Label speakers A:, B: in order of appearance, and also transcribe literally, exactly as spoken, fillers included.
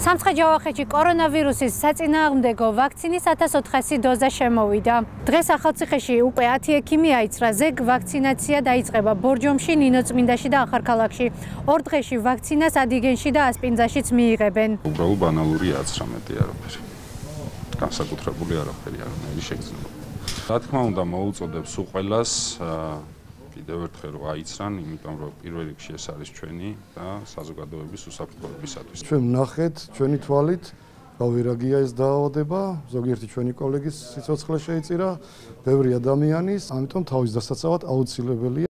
A: სამცხე-ჯავახეთში კორონავირუსის საწინააღმდეგო ვაქცინის ათას ოთხასი დოზა შემოვიდა. დღეს ახალციხეში უკვე ათი ექიმი აიცრა. ზეგ ვაქცინაცია დაიწყება ბორჯომში, ნინოწმინდაში და ახალქალაქში. ორ დღეში ვაქცინას ადიგენში და ასპინძაშიც მიიღებენ.
B: უბრალოდ ბანალური აცრა მეტი არაფერი. განსაკუთრებული არაფერი არ არის შეგრძნება. რა თქმა უნდა, მოუწოდებს უყველას კიდევ ერთხელ რომ აიცრან, იმიტომ რომ პირველ რიგში ეს არის ჩვენი და საზოგადოების უსაფრთხოებისათვის.
C: ჩვენ ვნახეთ ჩვენი თვალით, გავირაგია ეს დაავადება, ზოგიერთი ჩვენი კოლეგის სიცოცხლე შეიწირა, ბევრი ადამიანის, ამიტომ თავის დასაცავად აუცილებელია